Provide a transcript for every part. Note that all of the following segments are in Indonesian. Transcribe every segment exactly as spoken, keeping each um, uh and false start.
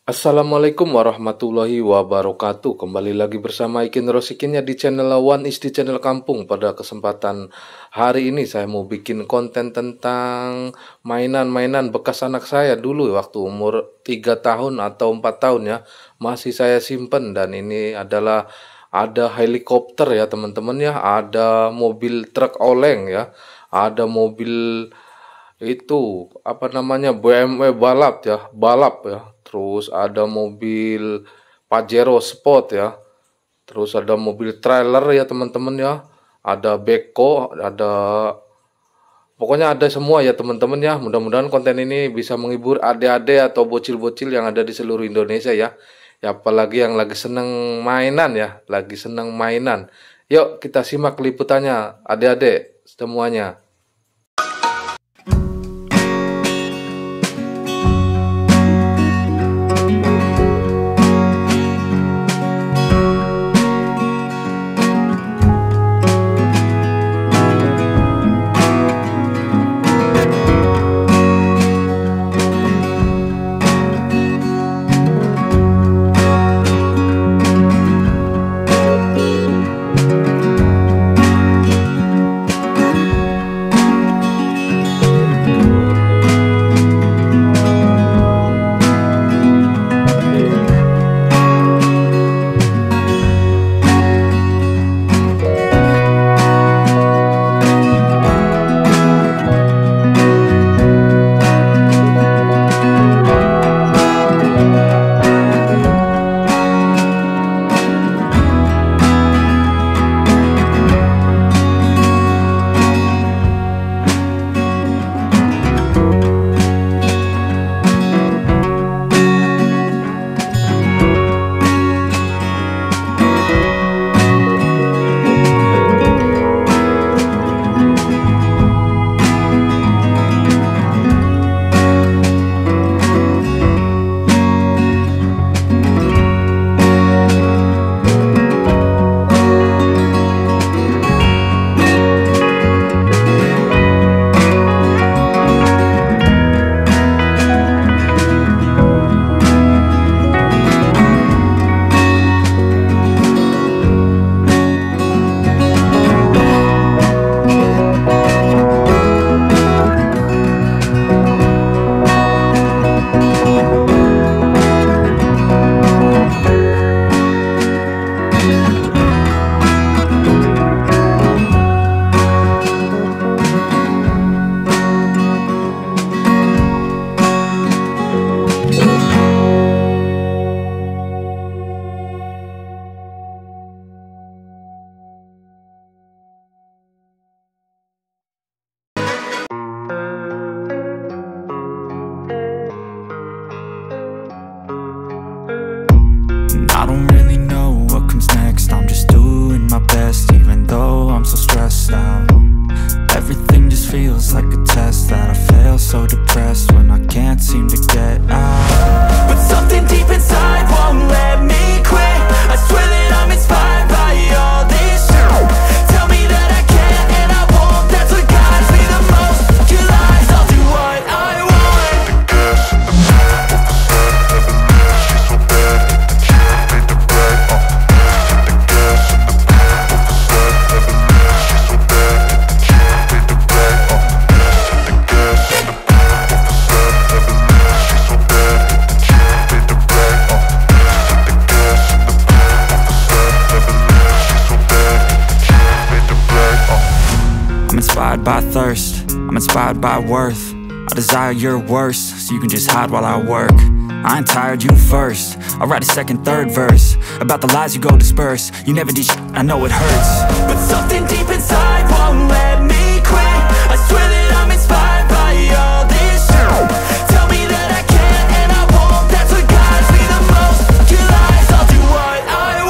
Assalamualaikum warahmatullahi wabarakatuh. Kembali lagi bersama Ikin Rosikinnya di channel One is di channel Kampung. Pada kesempatan hari ini saya mau bikin konten tentang mainan-mainan bekas anak saya dulu waktu umur tiga tahun atau empat tahun ya. Masih saya simpen, dan ini adalah ada helikopter ya teman-teman ya, ada mobil truk oleng ya, ada mobil itu apa namanya B M W balap ya, balap ya. Terus ada mobil Pajero Sport ya. Terus ada mobil trailer ya teman-teman ya. Ada beko, ada pokoknya ada semua ya teman-teman ya. Mudah-mudahan konten ini bisa menghibur adik-adik atau bocil-bocil yang ada di seluruh Indonesia ya. Ya apalagi yang lagi seneng mainan ya, lagi seneng mainan. Yuk kita simak liputannya adik-adik semuanya. I don't really know what comes next. I'm just doing my best, even though I'm so stressed out. Everything just feels like a test that I fail, so depressed when I can't seem to get out. But something deep inside won't let me quit. I swear that I'm inspired by all this shit. Tell me that I can't and I won't. That's what guides me the most. Your lies, I'll do what I want. By thirst, I'm inspired by worth. I desire your worst, so you can just hide while I work. I ain't tired, you first. I'll write a second, third verse about the lies you go disperse. You never did shit, I know it hurts. But something deep inside won't let me quit. I swear that I'm inspired by all this shit. Tell me that I can't and I won't. That's what guides me the most. Your lies, I'll do what I want.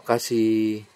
kasih.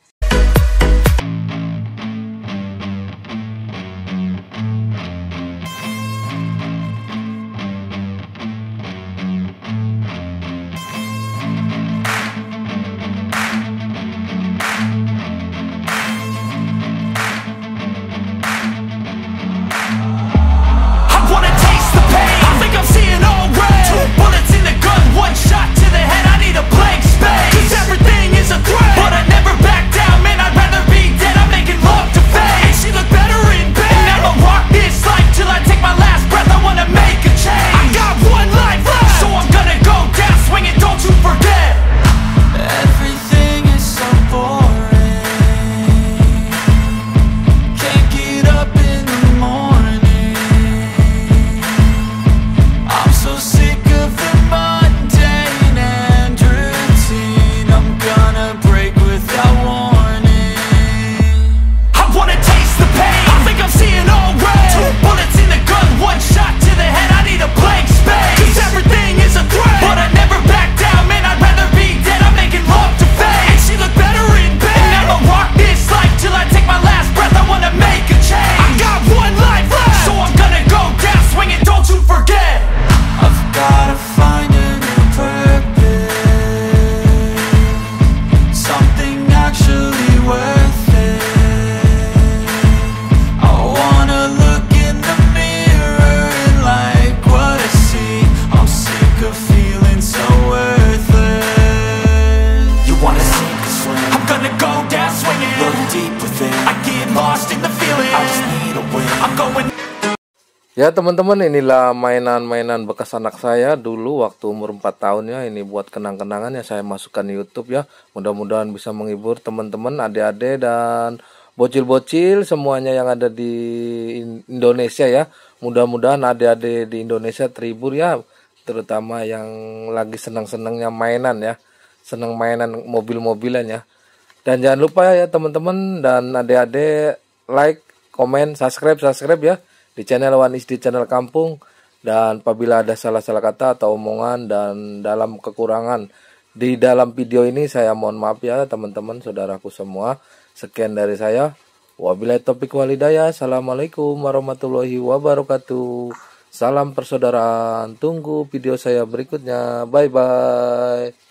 Ya teman-teman, inilah mainan-mainan bekas anak saya dulu waktu umur empat tahun ya. Ini buat kenang-kenangan ya, saya masukkan YouTube ya. Mudah-mudahan bisa menghibur teman-teman, adik-adik dan bocil-bocil semuanya yang ada di Indonesia ya. Mudah-mudahan adik-adik di Indonesia terhibur ya, terutama yang lagi senang-senangnya mainan ya, senang mainan mobil-mobilan ya. Dan jangan lupa ya teman-teman dan adik-adik like, komen, subscribe, subscribe ya di channel One is di channel kampung. Dan apabila ada salah-salah kata atau omongan dan dalam kekurangan di dalam video ini, saya mohon maaf ya teman-teman, saudaraku semua. Sekian dari saya. Wabillahi taufiq wal hidayah. Assalamualaikum warahmatullahi wabarakatuh. Salam persaudaraan. Tunggu video saya berikutnya. Bye bye.